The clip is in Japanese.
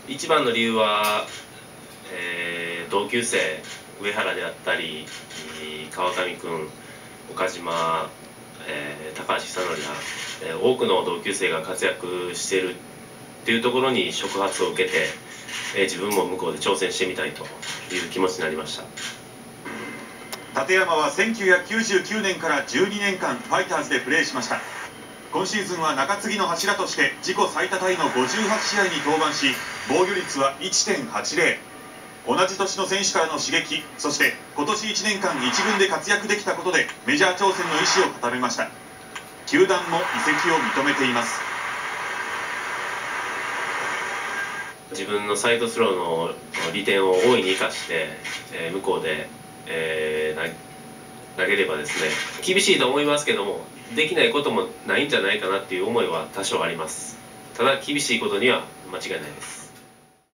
一番の理由は、同級生上原であったり川上君、岡島、高橋久典ら、多くの同級生が活躍しているっていうところに触発を受けて、自分も向こうで挑戦してみたいという気持ちになりました。 立山は1999年から12年間ファイターズでプレーしました。今シーズンは中継ぎの柱として自己最多タイの58試合に登板し、防御率は 1.80。 同じ年の選手からの刺激、そして今年1年間1軍で活躍できたことでメジャー挑戦の意思を固めました。球団も移籍を認めています。 自分のサイドスローの利点を大いに生かして、向こうで、投げればですね、厳しいと思いますけども、できないこともないんじゃないかなっていう思いは多少あります。ただ厳しいことには間違いないです。